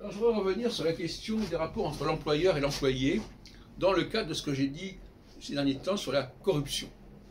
Alors, je voudrais revenir sur la question des rapports entre l'employeur et l'employé dans le cadre de ce que j'ai dit ces derniers temps sur la corruption.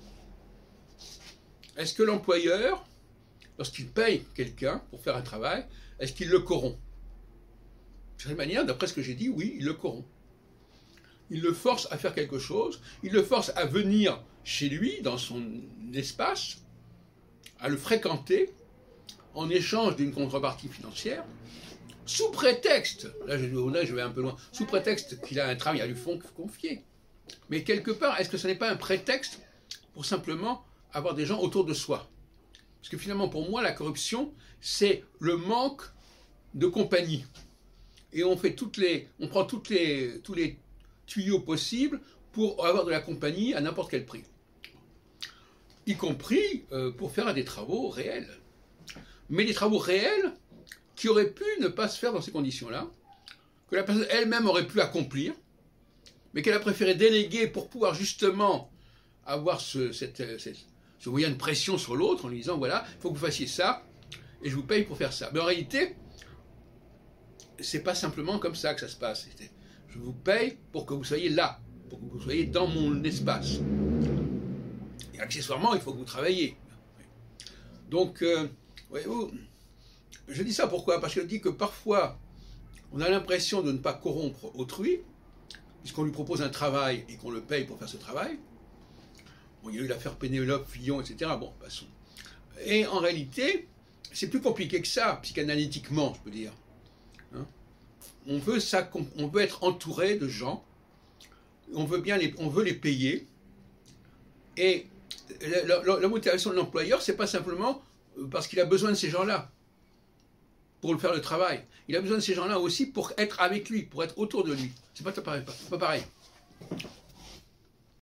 Est-ce que l'employeur, lorsqu'il paye quelqu'un pour faire un travail, est-ce qu'il le corrompt? De cette manière, d'après ce que j'ai dit, oui, il le corrompt. Il le force à faire quelque chose, il le force à venir chez lui, dans son espace, à le fréquenter, en échange d'une contrepartie financière, sous prétexte, là je vais un peu loin, sous prétexte qu'il a un travail à lui confier. Mais quelque part, est-ce que ce n'est pas un prétexte pour simplement avoir des gens autour de soi? Parce que finalement, pour moi, la corruption, c'est le manque de compagnie. Et on prend tous les tuyaux possibles pour avoir de la compagnie à n'importe quel prix. Y compris pour faire des travaux réels. Mais des travaux réels qui auraient pu ne pas se faire dans ces conditions-là, que la personne elle-même aurait pu accomplir, mais qu'elle a préféré déléguer pour pouvoir justement avoir ce moyen de pression sur l'autre en lui disant voilà, il faut que vous fassiez ça, et je vous paye pour faire ça. Mais en réalité, c'est pas simplement comme ça que ça se passe. Je vous paye pour que vous soyez là, pour que vous soyez dans mon espace. Et accessoirement, il faut que vous travailliez. Donc, voyez-vous, je dis ça pourquoi? Parce que je dis que parfois, on a l'impression de ne pas corrompre autrui, puisqu'on lui propose un travail et qu'on le paye pour faire ce travail. Bon, il y a eu l'affaire Pénélope, Fillon, etc. Bon, passons. Et en réalité, c'est plus compliqué que ça, psychanalytiquement, je peux dire. Hein, on veut être entouré de gens, on veut les payer, et la motivation de l'employeur, c'est pas simplement parce qu'il a besoin de ces gens-là pour faire le travail. Il a besoin de ces gens-là aussi pour être avec lui, pour être autour de lui. C'est pas pareil.